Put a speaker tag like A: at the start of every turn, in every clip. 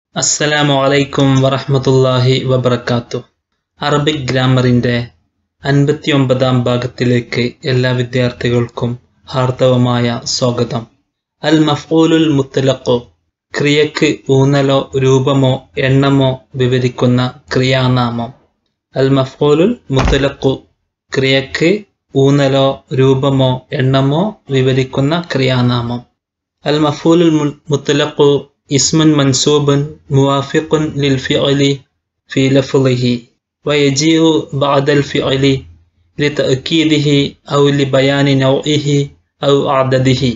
A: അസ്സലാമു അലൈക്കും വറഹ്മത്തുള്ളാഹി വബറകാതുഹു. അറബിക് ഗ്രാമറിന്റെ 59-ാം ഭാഗത്തിലേക്ക് എല്ലാ വിദ്യാർത്ഥികൾക്കും ഹാർദവമായ സ്വാഗതം. അൽ മഫ്ഊലുൽ മുത്ലഖ്, ക്രിയക്ക് ഊന്നലോ രൂപമോ എണ്ണമോ വിവരിക്കുന്ന ക്രിയാനാമം. അൽ മഫ്ഊലുൽ മുത്ലഖ്, ക്രിയക്ക് ഊന്നലോ രൂപമോ എണ്ണമോ വിവരിക്കുന്ന ക്രിയാനാമം. അൽ മഫ്ഊലുൽ മുത്ലഖ് ഇസ്മുൻ മൻസൂബുൻ മുവാഫിഖുൻ ലിൽ ഫിഅലി ഫി ലഫ്ളിഹി വയജീഉ ബഅദൽ ഫിഅലി ലിതഅക്കീദിഹി ഔ ലിബയാനി നൗഇഹി ഔ അദദിഹി.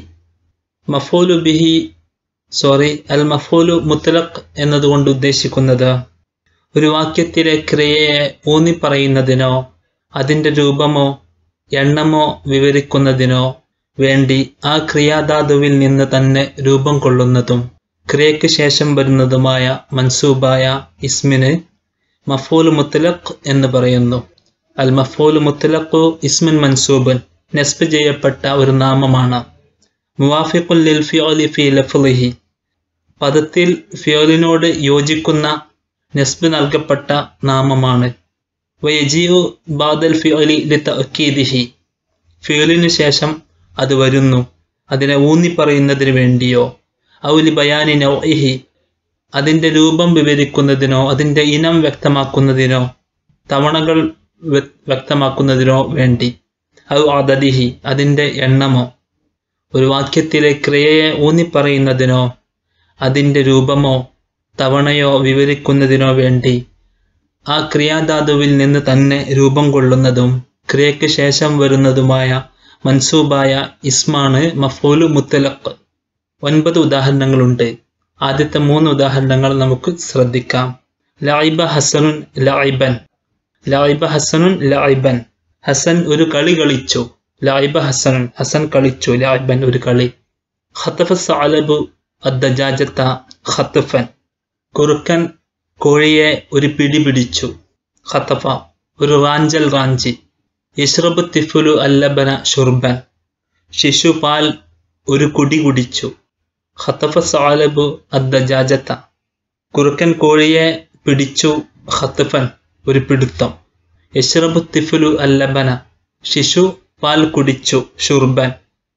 A: അൽ മഫ്ഊലു മുത്ലഖ് എന്നതുകൊണ്ട് ഉദ്ദേശിക്കുന്നത് ഒരു വാക്യത്തിലെ ക്രിയയെ ഊന്നി പറയുന്നതിനോ അതിൻ്റെ രൂപമോ എണ്ണമോ വിവരിക്കുന്നതിനോ വേണ്ടി ആ ക്രിയാധാതുവിൽ നിന്ന് തന്നെ രൂപം കൊള്ളുന്നതും ക്രിയയ്ക്ക് ശേഷം വരുന്നതുമായ മൻസൂബായ ഇസ്മിന് മഫ്ഊൽ മുത്ലഖ് എന്ന് പറയുന്നു. അൽ മഫ്ഊൽ മുത്ലഖ് ഇസ്മുൻ മൻസൂബൻ, നസ്ബ് ചെയ്യപ്പെട്ട ഒരു നാമമാണ്. മുവാഫിഖുൻ ലിൽ ഫിഅലി ഫി ലഫ്ളിഹി, പദത്തിൽ ഫിഅലിനോട് യോജിക്കുന്ന നസ്ബ് നൽകപ്പെട്ട നാമമാണ്. വയജീഉ ബഅദൽ ഫിഅലി ലിതഅക്കീദിഹി, ഫിഅലിനു ശേഷം അത് വരുന്നു അതിനെ ഊന്നി പറയുന്നതിന് വേണ്ടിയോ ഔ ലിബയാനി നൗഇഹി, അതിൻ്റെ രൂപം വിവരിക്കുന്നതിനോ അതിൻ്റെ ഇനം വ്യക്തമാക്കുന്നതിനോ തവണകൾ വ്യക്തമാക്കുന്നതിനോ വേണ്ടി ഔ അദദിഹി, അതിൻ്റെ എണ്ണമോ. ഒരു വാക്യത്തിലെ ക്രിയയെ ഊന്നി പറയുന്നതിനോ അതിൻ്റെ രൂപമോ തവണയോ വിവരിക്കുന്നതിനോ വേണ്ടി ആ ക്രിയാധാതുവിൽ നിന്ന് തന്നെ രൂപം കൊള്ളുന്നതും ക്രിയയ്ക്ക് ശേഷം വരുന്നതുമായ മൻസൂബായ ഇസ്മാണ് മഫ്ഊലു മുത്ലഖ്. 9 ഉദാഹരണങ്ങളുണ്ട്. ആദ്യത്തെ 3 ഉദാഹരണങ്ങൾ നമുക്ക് ശ്രദ്ധിക്കാം. ലഅബ ഹസനുൻ ലഅബൻ, ലഅബ ഹസനുൻ ലഅബൻ, ഹസൻ ഒരു കളി കളിച്ചു. ലഅബ ഹസനുൻ, ഹസൻ കളിച്ചു. ലഅബൻ ഒരു കളി. ഖതഫ സഅലബു അദ്ദജാജത ഖതഫൻ, കുറുക്കൻ കോഴിയെ ഒരു പിടി പിടിച്ചു. ഖതഫ ഒരു റാഞ്ചൽ റാഞ്ചി. യശ്റബു തിഫ്ലു അല്ലബന ശുർബൻ, ശിശു പാൽ ഒരു കുടി കുടിച്ചു. ഖതഫ സഅലബു അദ്ദജാജത, കുറുക്കൻ കോഴിയെ പിടിച്ചു. ഖതഫൻ ഒരു പിടുത്തം. യശ്റബു തിഫ്ലു അല്ലബന, ശിശു പാൽ കുടിച്ചു. ശുർബൻ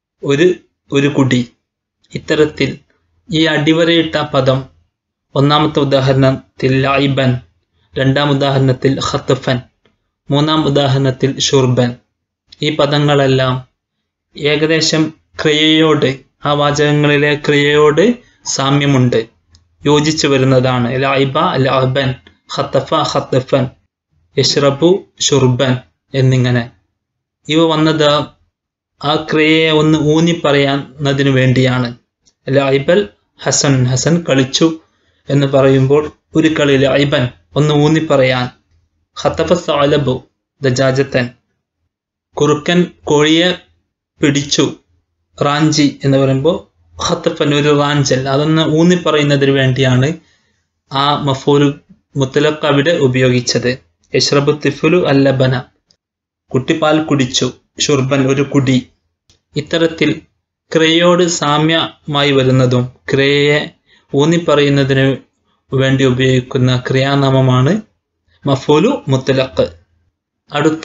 A: ഒരു കുടി. ഇത്തരത്തിൽ ഈ അടിവരയിട്ട പദം ഒന്നാമത്തെ ഉദാഹരണത്തിൽ ലഅബൻ, രണ്ടാം ഉദാഹരണത്തിൽ ഖതഫൻ, മൂന്നാം ഉദാഹരണത്തിൽ ശുർബൻ. ഈ പദങ്ങളെല്ലാം ഏകദേശം ക്രിയയോട്, ആ വാചകങ്ങളിലെ ക്രിയയോട് സാമ്യമുണ്ട്, യോജിച്ചു വരുന്നതാണ്. ലഅബ ലഅബൻ, ഖതഫ ഖതഫൻ, യശ്റബു ശുർബൻ എന്നിങ്ങനെ. ഇവ വന്നത് ആ ക്രിയയെ ഒന്ന് ഊന്നി പറയാന്നതിനു വേണ്ടിയാണ്. ലഅബൽ ഹസൻ, ഹസൻ കളിച്ചു എന്ന് പറയുമ്പോൾ ഒരു കളി. ലഅബൻ ഒന്ന് ഊന്നി പറയാൻ. ഖതഫ സഅലബു ദജാജതൻ, കുറുക്കൻ കോഴിയെ പിടിച്ചു. റാഞ്ചി എന്ന് പറയുമ്പോൾ ഖതഫൻ ഒരു റാഞ്ചൽ, അതൊന്ന് ഊന്നി പറയുന്നതിന് വേണ്ടിയാണ് ആ മഫ്ഊലു മുത്ലഖ് അവിടെ ഉപയോഗിച്ചത്. യശ്റബു തിഫ്ലു അല്ലബന, കുട്ടിപ്പാൽ കുടിച്ചു. ശുർബൻ ഒരു കുടി. ഇത്തരത്തിൽ ക്രിയയോട് സാമ്യമായി വരുന്നതും ക്രിയയെ ഊന്നി പറയുന്നതിന് വേണ്ടി ഉപയോഗിക്കുന്ന ക്രിയാനാമമാണ് മഫ്ഊലു മുത്ലഖ്. അടുത്ത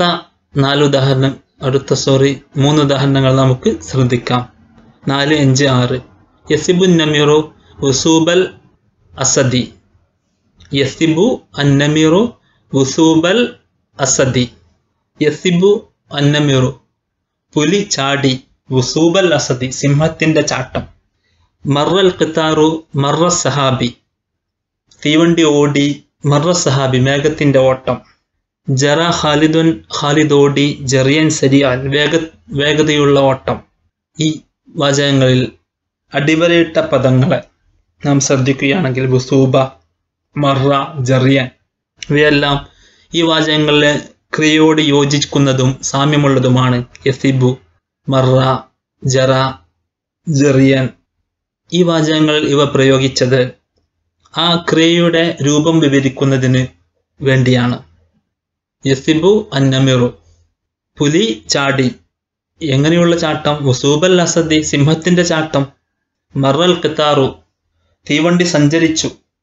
A: 3 ഉദാഹരണങ്ങൾ നമുക്ക് ശ്രദ്ധിക്കാം. 4, 5, 6. യസിബു നമിറു വുസൂബൽ അസദി, യസിബു അന്നമിറു വുസൂബൽ അസദി. യസിബു അന്നമിറു, പുലി ചാടി. വുസൂബൽ അസദി, സിംഹത്തിന്റെ ചാട്ടം. മർറൽ ഖിതാറു മർറ സഹാബി, തീവണ്ടി ഓടി. മർറ സഹാബി, മേഘത്തിന്റെ ഓട്ടം. ജറ ഖാലിദുൻ, ഖാലിദ് ഓടി. ജറിയൻ സരിഅൻ, വേഗതയുള്ള ഓട്ടം. ഈ വാചകങ്ങളിൽ അടിവരയിട്ട പദങ്ങളെ നാം ശ്രദ്ധിക്കുകയാണെങ്കിൽ വുസൂബ, മർറ, ജറിയൻ ഇവയെല്ലാം ഈ വാചകങ്ങളിലെ ക്രിയയോട് യോജിക്കുന്നതും സാമ്യമുള്ളതുമാണ്. യസിബു, മർറ, ജറ, ജറിയൻ. ഈ വാചകങ്ങളിൽ ഇവ പ്രയോഗിച്ചത് ആ ക്രിയയുടെ രൂപം വിവരിക്കുന്നതിന് വേണ്ടിയാണ്. യസിബു അന്നമിറു, പുലി ചാടി. എങ്ങനെയുള്ള ചാട്ടം? വുസൂബൽ അസദി, സിംഹത്തിന്റെ ചാട്ടം. മർറൽ ഖിതാറു, തീവണ്ടി സഞ്ചരിച്ചു.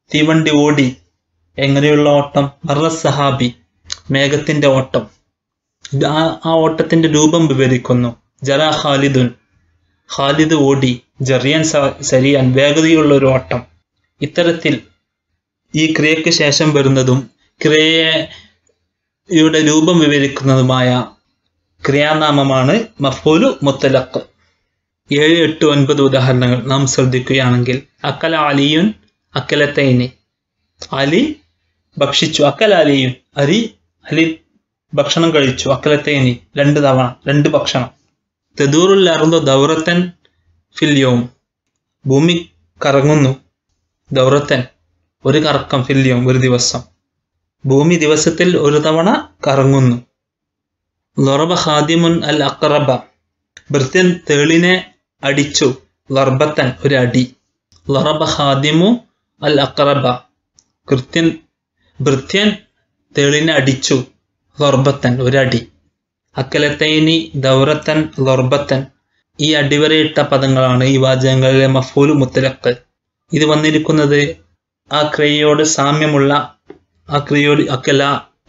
A: തീവണ്ടി ഓടി. എങ്ങനെയുള്ള ഓട്ടം? മറ സഹാബി, മേഘത്തിന്റെ ഓട്ടം. ആ ഓട്ടത്തിന്റെ രൂപം വിവരിക്കുന്നു. ജറ ഖാലിദുൻ, ഖാലിദ് ഓടി. ജറിയൻ സരിയാൻ, വേഗതയുള്ള ഒരു ഓട്ടം. ഇത്തരത്തിൽ ഈ ക്രിയയ്ക്ക് ശേഷം വരുന്നതും ക്രിയയുടെ രൂപം വിവരിക്കുന്നതുമായ ക്രിയാനാമമാണ് മഫ്ഊലു മുത്തലഖ്. 7, 8, 9 ഉദാഹരണങ്ങൾ നാം ശ്രദ്ധിക്കുകയാണെങ്കിൽ, അക്കല അലിയുൻ അക്കലത്തൈനി, അലി ഭക്ഷിച്ചു. അക്കല അലിയുൻ, അലി ഭക്ഷണം കഴിച്ചു. അക്കലത്തൈനി, 2 തവണ, 2 ഭക്ഷണം. തദൂറുൽ അർദു ദൗറത്തൻ ഫിൽ യൗം, ഭൂമി കറങ്ങുന്നു. ദൗറത്തൻ, ഒരു കറക്കം. ഫിൽ യൗം, ഒരു ദിവസം. ഭൂമി ദിവസത്തിൽ ഒരു തവണ കറങ്ങുന്നു. ലറബ ഖാദിമുൻ അൽ അഖറബ, ഭൃത്യൻ തേളിനെ അടിച്ചു. ലർബത്തൻ, ഒരു അടി. ലറബ ഖാദിമു അൽ അഖറബ, ഭൃത്യൻ തേളിനെ അടിച്ചു. ലർബത്തൻ, ഒരു അടി. അക്കലത്തൈനി, ദൗറത്തൻ, ലർബത്തൻ. ഈ അടിവരയിട്ട പദങ്ങളാണ് ഈ വാചകങ്ങളിലെ മഫ്ഊലു മുത്തലഖ്. ഇത് വന്നിരിക്കുന്നത് ആ ക്രിയയോട് സാമ്യമുള്ള, ആ ക്രിയയോട് അക്കല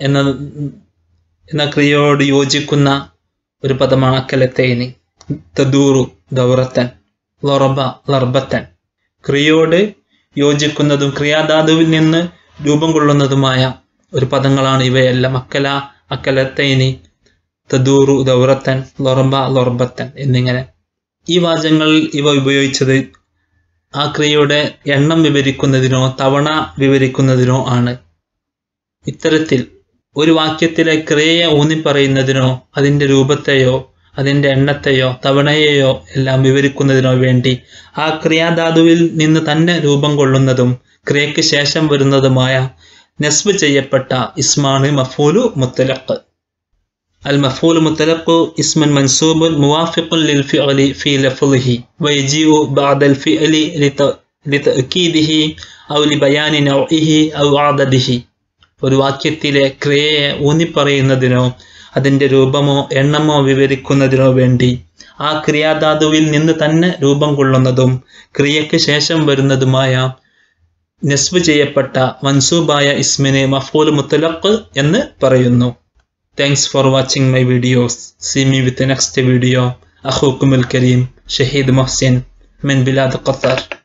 A: എന്ന ക്രിയയോട് യോജിക്കുന്ന ഒരു പദമാണ് അക്കലത്തൈനി. തദൂറു ദൗറത്തൻ, ലറബ ലർബത്തൻ. ക്രിയയോട് യോജിക്കുന്നതും ക്രിയാധാതുവിൽ നിന്ന് രൂപം കൊള്ളുന്നതുമായ ഒരു പദങ്ങളാണ് ഇവയെല്ലാം. അക്കല, അക്കലത്തൈനി, തദൂറു ദൗറത്തൻ, ലറബ ലർബത്തൻ എന്നിങ്ങനെ. ഈ വാചകങ്ങളിൽ ഇവ ഉപയോഗിച്ചത് ആ ക്രിയയുടെ എണ്ണം വിവരിക്കുന്നതിനോ തവണ വിവരിക്കുന്നതിനോ ആണ്. ഇത്തരത്തിൽ ഒരു വാക്യത്തിലെ ക്രിയയെ ഊന്നിപ്പറയുന്നതിനോ അതിൻ്റെ രൂപത്തെയോ അതിൻ്റെ എണ്ണത്തെയോ തവണയെയോ എല്ലാം വിവരിക്കുന്നതിനോ വേണ്ടി ആ ക്രിയാധാതുവിൽ നിന്ന് തന്നെ രൂപം കൊള്ളുന്നതും ക്രിയയ്ക്ക് ശേഷം വരുന്നതുമായ നസ്ബ് ചെയ്യപ്പെട്ട ഇസ്മാണ് മഫ്ഊലു മുത്തലഖ്. അൽ മഫ്ഊലു മുത്തലഖ് ഇസ്മുൻ മൻസൂബുൻ മുവാഫിഖുൻ ലിൽ ഫിഅലി ഫീ ലഫ്ളിഹി വയജീഉ ബഅദൽ ഫിഅലി ലിതഅകീദിഹി ഔ ലിബയാനി നൗഇഹി ഔ അദദിഹി. ഒരു വാക്യത്തിലെ ക്രിയയെ ഊന്നിപ്പറയുന്നതിനോ അതിൻ്റെ രൂപമോ എണ്ണമോ വിവരിക്കുന്നതിനോ വേണ്ടി ആ ക്രിയാധാതുവിൽ നിന്ന് തന്നെ രൂപം കൊള്ളുന്നതും ക്രിയയ്ക്ക് ശേഷം വരുന്നതുമായ നസ്ബ് ചെയ്യപ്പെട്ട മൻസൂബായ ഇസ്മിനെ മഫ്ഊലു മുത്തലഖ് എന്ന് പറയുന്നു. Thanks for watching my videos. See me with the next video. أخوكم الكريم شهيد محسن من بلاد قطر.